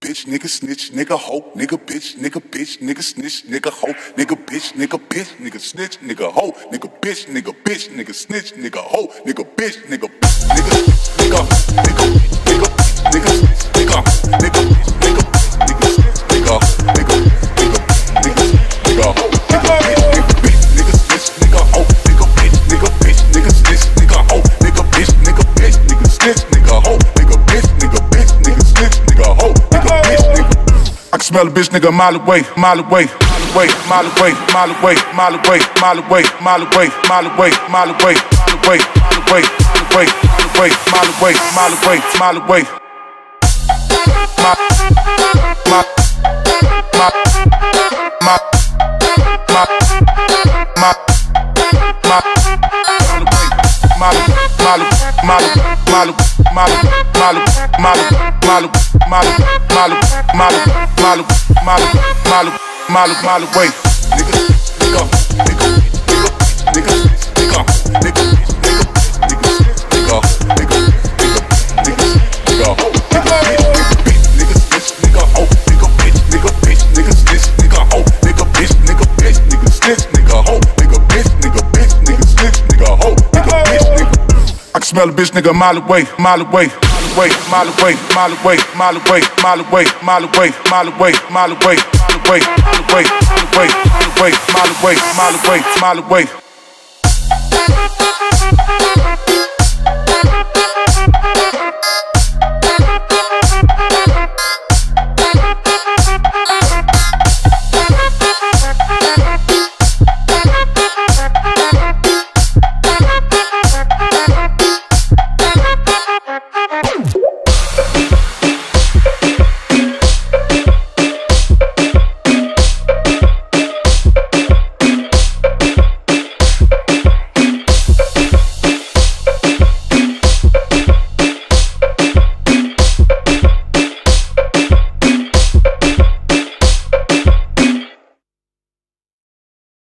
bitch, nigga snitch, nigga hoe, nigga bitch, nigga snitch, nigga hoe, nigga bitch, nigga snitch, nigga hoe, nigga bitch, nigga snitch, nigga hoe, nigga bitch, nigga snitch, nigga snitch, nigga I can smell a bitch nigga a mile away, mile away, mile away, mile away, mile away, mile away, mile away, mile away, mile away, mile away, mile away, mile away, mile away, mile away, mile away, mile away, I can smell a bitch nigga a mile away, mile away, mile away, mile away, mile away, mile away, mile away, mile away, mile away, mile away, mile away, mile away, mile away, mile away, mile away, mile away.